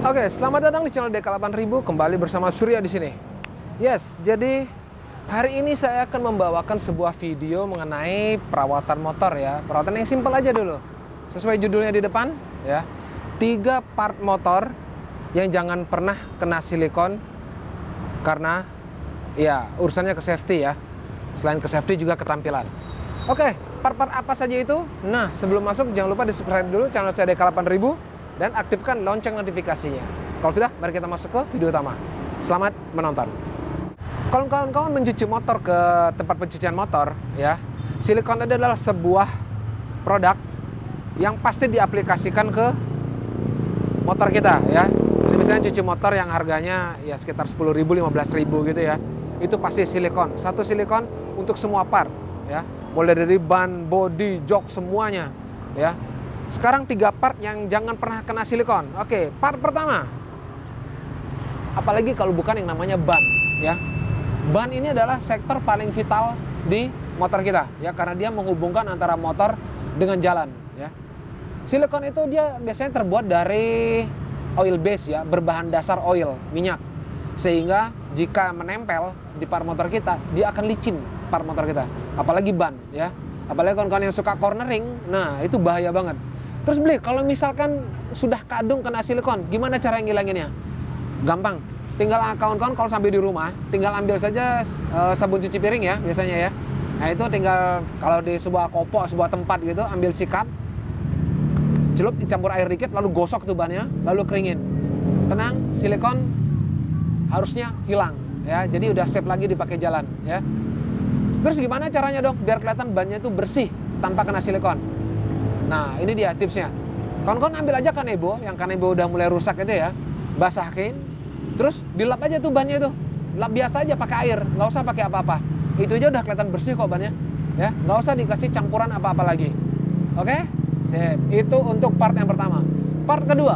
Oke, selamat datang di channel DK8000, kembali bersama Surya di sini. Yes, jadi hari ini saya akan membawakan sebuah video mengenai perawatan motor ya. Perawatan yang simpel aja dulu. Sesuai judulnya di depan ya. 3 part motor yang jangan pernah kena silikon karena ya urusannya ke safety ya. Selain ke safety juga ketampilan. Oke, part-part apa saja itu? Nah, sebelum masuk jangan lupa di-subscribe dulu channel saya DK8000 dan aktifkan lonceng notifikasinya. Kalau sudah, mari kita masuk ke video utama. Selamat menonton. Kalau kawan-kawan mencuci motor ke tempat pencucian motor, ya, silikon itu adalah sebuah produk yang pasti diaplikasikan ke motor kita, ya. Jadi misalnya cuci motor yang harganya ya sekitar 10.000, 15.000 gitu ya, itu pasti silikon. Satu silikon untuk semua part, ya, mulai dari ban, bodi, jok semuanya, ya. Sekarang 3 part yang jangan pernah kena silikon. Oke, part pertama. Apalagi kalau bukan yang namanya ban, ya. Ban ini adalah sektor paling vital di motor kita, ya, karena dia menghubungkan antara motor dengan jalan, ya. Silikon itu dia biasanya terbuat dari oil base ya, berbahan dasar oil, minyak. Sehingga jika menempel di part motor kita, dia akan licin part motor kita. Apalagi ban, ya. Apalagi kawan-kawan yang suka cornering, nah itu bahaya banget. Terus beli, kalau misalkan sudah kadung kena silikon, gimana cara ngilanginnya? Gampang, tinggal kawan-kawan kalau sampai di rumah, tinggal ambil saja sabun cuci piring ya, biasanya ya. Nah itu tinggal kalau di sebuah kopok, sebuah tempat gitu, ambil sikat, celup, dicampur air dikit, lalu gosok tuh bannya, lalu keringin. Tenang, silikon harusnya hilang, ya. Jadi udah safe lagi dipakai jalan, ya. Terus gimana caranya dok, biar kelihatan bannya itu bersih tanpa kena silikon? Nah, ini dia tipsnya. Kawan-kawan ambil aja kanebo, yang kanebo udah mulai rusak itu ya, basahin, terus dilap aja tuh bannya tuh. Lap biasa aja pakai air, nggak usah pakai apa-apa. Itu aja udah kelihatan bersih kok bannya, ya. Nggak usah dikasih campuran apa-apa lagi. Oke? Sip. Itu untuk part yang pertama. Part kedua,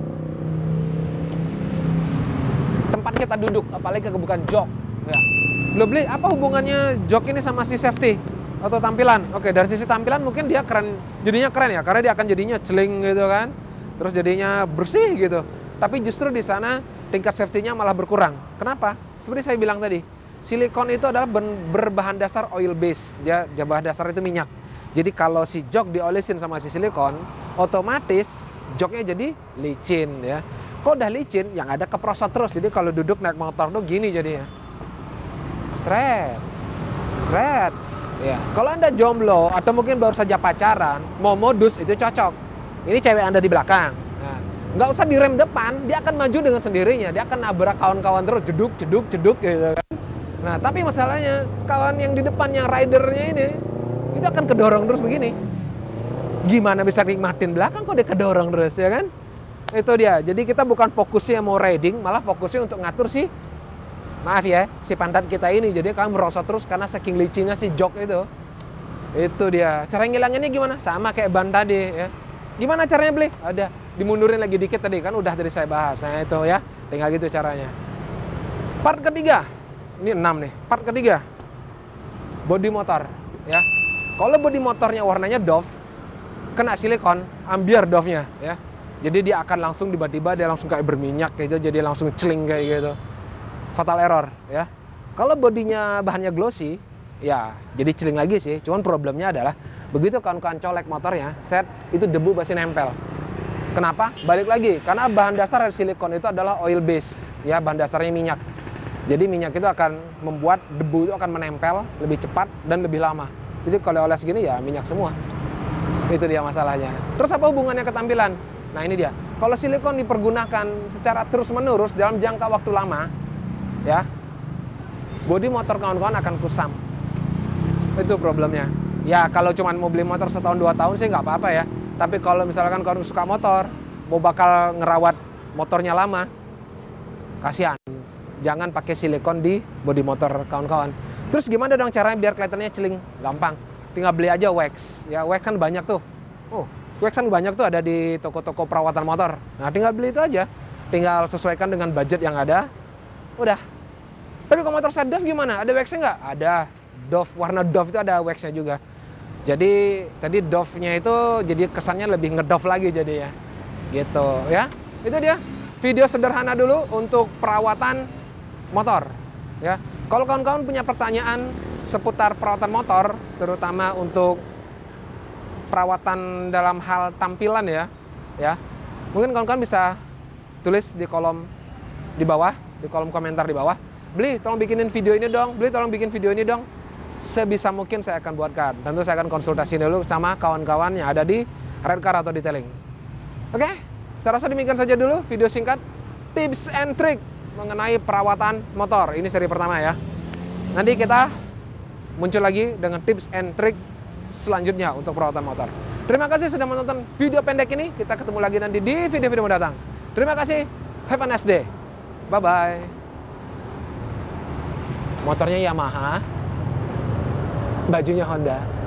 tempat kita duduk, apalagi bukan jok. Ya. Lo beli, apa hubungannya jok ini sama si safety atau tampilan? Oke, dari sisi tampilan mungkin dia keren, jadinya keren ya, karena dia akan jadinya celing gitu kan, terus jadinya bersih gitu. Tapi justru di sana tingkat safety-nya malah berkurang. Kenapa? Seperti saya bilang tadi, silikon itu adalah berbahan dasar oil base, ya, bahan dasar itu minyak. Jadi kalau si jok diolesin sama si silikon, otomatis joknya jadi licin ya. Kok udah licin, yang ada keprosot terus. Jadi kalau duduk naik motor tuh gini jadinya. Sret. Sret. Ya, kalau Anda jomblo atau mungkin baru saja pacaran, mau modus itu cocok. Ini cewek Anda di belakang. Nah, nggak usah direm depan, dia akan maju dengan sendirinya. Dia akan nabrak kawan-kawan terus, jeduk, jeduk, jeduk gitu kan. Nah, tapi masalahnya kawan yang di depan yang ridernya ini itu akan kedorong terus begini. Gimana bisa nikmatin belakang kok dia kedorong terus, ya kan? Itu dia. Jadi kita bukan fokusnya mau riding, malah fokusnya untuk ngatur si, maaf ya, si pantat kita ini. Jadi kamu merosot terus karena saking licinnya si jok itu. Itu dia. Cara ngilanginnya gimana? Sama kayak ban tadi ya. Gimana caranya beli? Ada, dimundurin lagi dikit tadi kan udah dari saya bahas. Nah itu ya, tinggal gitu caranya. Part ketiga. Ini 6 nih. Part ketiga. Bodi motor ya. Kalau bodi motornya warnanya doff, kena silikon, ambiar doffnya ya. Jadi dia akan langsung tiba-tiba dia langsung kayak berminyak gitu, jadi langsung celing kayak gitu. Fatal error ya. Kalau bodinya bahannya glossy, ya jadi celing lagi sih. Cuman problemnya adalah begitu kawan-kawan colek motornya, set itu debu pasti nempel. Kenapa? Balik lagi, karena bahan dasar dari silikon itu adalah oil base, ya, bahan dasarnya minyak. Jadi minyak itu akan membuat debu itu akan menempel lebih cepat dan lebih lama. Jadi kalau oles gini ya minyak semua. Itu dia masalahnya. Terus apa hubungannya ke tampilan? Nah ini dia. Kalau silikon dipergunakan secara terus-menerus dalam jangka waktu lama, ya, bodi motor kawan-kawan akan kusam. Itu problemnya. Ya kalau cuma mau beli motor setahun 2 tahun sih nggak apa-apa ya. Tapi kalau misalkan kawan suka motor, mau bakal ngerawat motornya lama, kasihan. Jangan pakai silikon di bodi motor kawan-kawan. Terus gimana dong caranya biar kelihatannya celing? Gampang. Tinggal beli aja wax. Ya wax kan banyak tuh. Wax kan banyak tuh ada di toko-toko perawatan motor. Nah tinggal beli itu aja. Tinggal sesuaikan dengan budget yang ada. Udah. Tapi kalau motor saya Dove gimana? Ada waxnya nggak? Ada. Dove, warna Dove itu ada waxnya juga. Jadi tadi Dove-nya itu jadi kesannya lebih ngedove lagi jadinya. Gitu ya. Itu dia. video sederhana dulu untuk perawatan motor ya. Kalau kawan-kawan punya pertanyaan seputar perawatan motor, terutama untuk perawatan dalam hal tampilan ya, mungkin kawan-kawan bisa tulis di kolom di bawah, di kolom komentar di bawah. Beli, tolong bikinin video ini dong. Beli, tolong bikin video ini dong. Sebisa mungkin saya akan buatkan. Tentu saya akan konsultasi dulu sama kawan-kawan yang ada di Redcar atau Detailing. Oke, saya rasa demikian saja dulu video singkat tips and trick mengenai perawatan motor. Ini seri pertama ya. Nanti kita muncul lagi dengan tips and trick selanjutnya untuk perawatan motor. Terima kasih sudah menonton video pendek ini. Kita ketemu lagi nanti di video-video mendatang. Terima kasih. Have a nice day. Bye-bye. Motornya Yamaha, bajunya Honda.